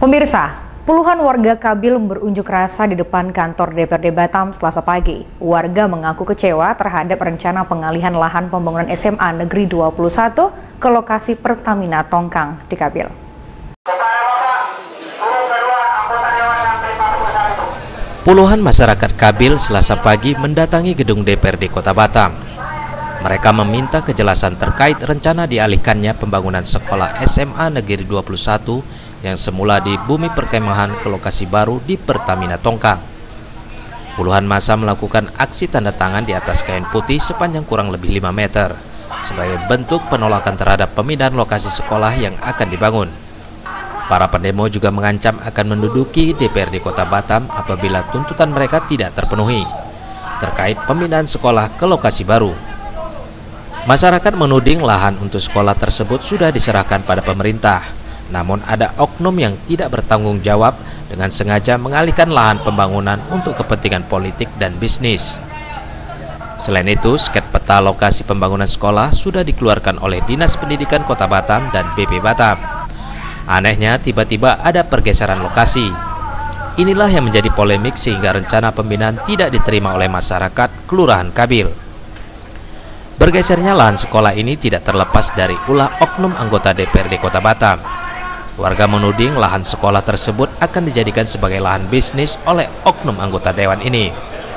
Pemirsa, puluhan warga Kabil berunjuk rasa di depan kantor DPRD Batam Selasa pagi. Warga mengaku kecewa terhadap rencana pengalihan lahan pembangunan SMA Negeri 21 ke lokasi Pertamina Tongkang di Kabil. Puluhan masyarakat Kabil Selasa pagi mendatangi gedung DPRD Kota Batam. Mereka meminta kejelasan terkait rencana dialihkannya pembangunan sekolah SMA Negeri 21 yang semula di bumi perkemahan ke lokasi baru di Pertamina Tongkang. Puluhan massa melakukan aksi tanda tangan di atas kain putih sepanjang kurang lebih 5 meter sebagai bentuk penolakan terhadap pemindahan lokasi sekolah yang akan dibangun. Para pendemo juga mengancam akan menduduki DPRD Kota Batam apabila tuntutan mereka tidak terpenuhi terkait pemindahan sekolah ke lokasi baru. Masyarakat menuding lahan untuk sekolah tersebut sudah diserahkan pada pemerintah. Namun ada oknum yang tidak bertanggung jawab dengan sengaja mengalihkan lahan pembangunan untuk kepentingan politik dan bisnis. Selain itu, sket peta lokasi pembangunan sekolah sudah dikeluarkan oleh Dinas Pendidikan Kota Batam dan BP Batam. Anehnya, tiba-tiba ada pergeseran lokasi. Inilah yang menjadi polemik sehingga rencana pembinaan tidak diterima oleh masyarakat Kelurahan Kabil. Bergesernya lahan sekolah ini tidak terlepas dari ulah oknum anggota DPRD Kota Batam. Warga menuding lahan sekolah tersebut akan dijadikan sebagai lahan bisnis oleh oknum anggota dewan ini.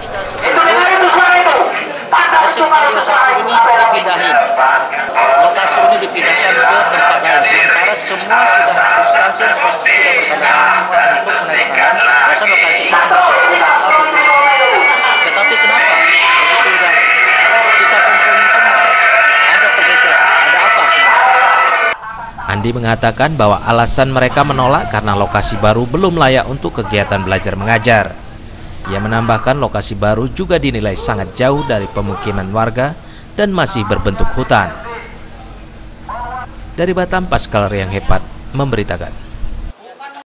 SMA 21 ini dipindahin, lokasi ini dipindahkan ke tempat lain. Sementara semua instansi sudah bertanda semua untuk menandatangani bahwa lokasi ini tetapi kenapa? Begitu kita konfirmasi semua, ada pergeseran, ada apa sebenarnya? Andi mengatakan bahwa alasan mereka menolak karena lokasi baru belum layak untuk kegiatan belajar mengajar. Ia menambahkan lokasi baru juga dinilai sangat jauh dari pemukiman warga dan masih berbentuk hutan. Dari Batam, Pascal Riang Hepat memberitakan.